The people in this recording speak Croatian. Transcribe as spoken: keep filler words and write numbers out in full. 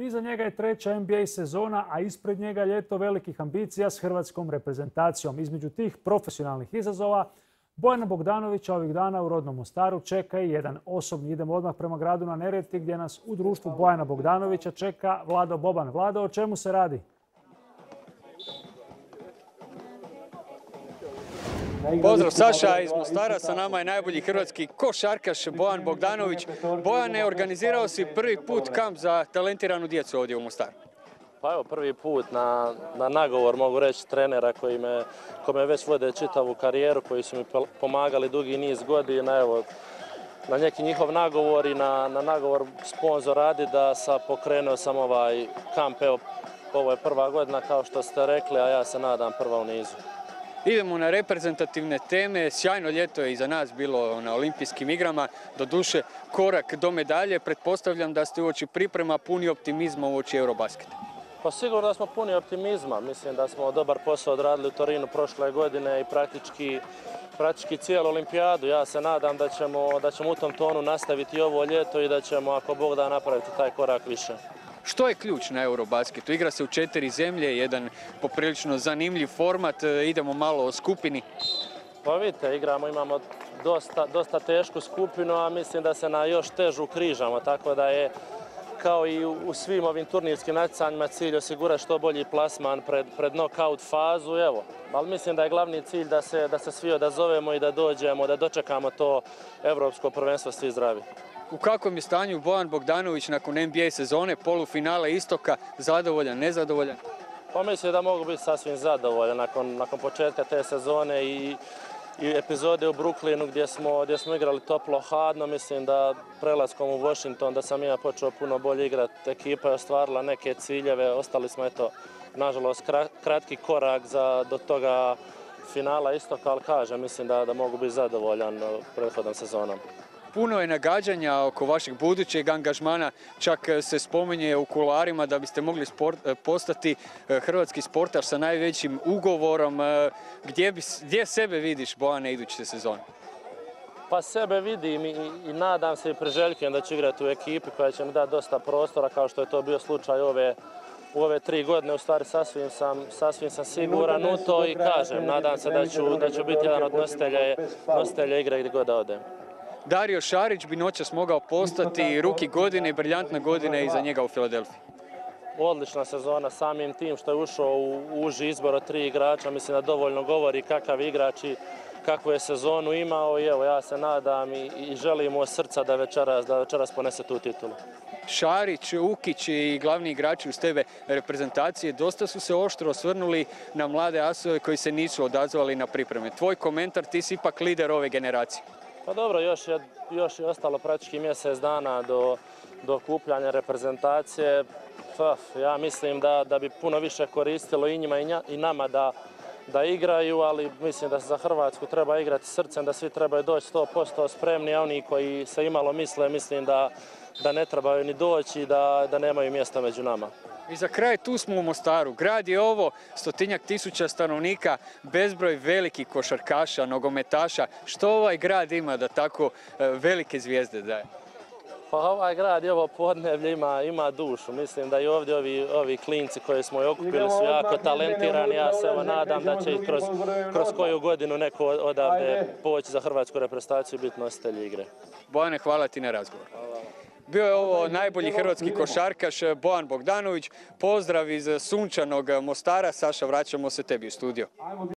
Iza njega je treća N B A sezona, a ispred njega ljeto velikih ambicija s hrvatskom reprezentacijom. Između tih profesionalnih izazova Bojana Bogdanovića ovih dana u rodnom Mostaru čeka i jedan osobni. Idemo odmah prema gradu na Neretvi gdje nas u društvu Bojana Bogdanovića čeka Vlado Boban. Vlado, o čemu se radi? Pozdrav Saša iz Mostara, sa nama je najbolji hrvatski košarkaš Bojan Bogdanović. Bojane, organizirao si prvi put kamp za talentiranu djecu ovdje u Mostaru. Pa evo, prvi put na, na nagovor, mogu reći, trenera koji me, ko me već vode čitavu karijeru, koji su mi pomagali dugi niz godina. Evo, na neki njihov nagovor i na, na nagovor sponzora Adidasa pokrenuo sam ovaj kamp. Evo, ovo je prva godina, kao što ste rekli, a ja se nadam prva u nizu. Idemo na reprezentativne teme. Sjajno ljeto je iza nas bilo na olimpijskim igrama. Doduše, korak do medalje. Pretpostavljam da ste uoči priprema puni optimizma uoči Eurobasketa. Pa sigurno da smo puni optimizma. Mislim da smo dobar posao odradili u Torinu prošle godine i praktički, praktički cijelu olimpijadu. Ja se nadam da ćemo, da ćemo u tom tonu nastaviti ovo ljeto i da ćemo, ako Bog da, napraviti taj korak više. Što je ključ na Eurobasketu? Igra se u četiri zemlje, jedan poprilično zanimljiv format. Idemo malo o skupini. Pa vidite, igramo, imamo dosta, dosta tešku skupinu, a mislim da se na još težu križamo, tako da je kao i u svim ovim turnirskim natjecanjima cilj osigurati što bolji plasman pred, pred knockout fazu. Evo, ali mislim da je glavni cilj da se, da se svi odazovemo i da dođemo, da dočekamo to evropsko prvenstvo svi zdravi. U kakvom je stanju Bojan Bogdanović nakon N B A sezone, polufinale Istoka, zadovoljan, nezadovoljan? Pa mislim da mogu biti sasvim zadovoljan nakon, nakon početka te sezone i, i epizode u Brooklynu gdje smo, gdje smo igrali toplo-hladno. Mislim da prelaskom u Washington da sam ja počeo puno bolje igrati. Ekipa je ostvarila neke ciljeve, ostali smo eto, nažalost, kratki korak za, do toga finala Istoka, ali kažem, mislim da, da mogu biti zadovoljan prethodnom sezonom. Puno je nagađanja oko vašeg budućeg angažmana, čak se spominje u kuloarima da biste mogli sport, postati hrvatski sportaš sa najvećim ugovorom. Gdje, bi, gdje sebe vidiš, Bojane, iduće sezone? Pa sebe vidim i, i nadam se i priželjkujem da ću igrati u ekipi koja će mi dati dosta prostora, kao što je to bio slučaj ove, u ove tri godine. U stvari sasvim sam, sasvim sam siguran u to i kažem, nadam se da ću, da ću biti jedan od nositelja, nositelja igre gdje god da odem. Dario Šarić bi noćas mogao postati ruki godine i briljantna godina iza njega u Filadelfiji. Odlična sezona, samim tim što je ušao u uži izbor od tri igrača, mislim da dovoljno govori kakav igrač i kakvu je sezonu imao i evo, ja se nadam i, i želim od srca da večeras, da večeras ponese tu titulu. Šarić, Ukić i glavni igrači uz tebe reprezentacije dosta su se oštro osvrnuli na mlade asove koji se nisu odazvali na pripreme. Tvoj komentar, ti si ipak lider ove generacije. Pa dobro, još je, još je ostalo praktički mjesec dana do, do okupljanja reprezentacije. Pa, ja mislim da, da bi puno više koristilo i njima i, nja, i nama da, da igraju, ali mislim da se za Hrvatsku treba igrati srcem, da svi trebaju doći sto posto spremni, a oni koji se imalo misle, mislim da, da ne trebaju ni doći i da, da nemaju mjesta među nama. I za kraj tu smo u Mostaru. Grad je ovo, stotinjak tisuća stanovnika, bezbroj velikih košarkaša, nogometaša. Što ovaj grad ima da tako velike zvijezde daje? Pa ovaj grad i ovo podneblje ima, ima dušu. Mislim da i ovdje ovi, ovi klinci koje smo okupili su jako talentirani. Ja se evo nadam da će kroz, kroz koju godinu neko odavde poći za hrvatsku reprezentaciju i biti nositelji igre. Bojane, hvala ti na razgovor. Bio je ovo najbolji hrvatski košarkaš Bojan Bogdanović. Pozdrav iz sunčanog Mostara. Saša, vraćamo se tebi u studio.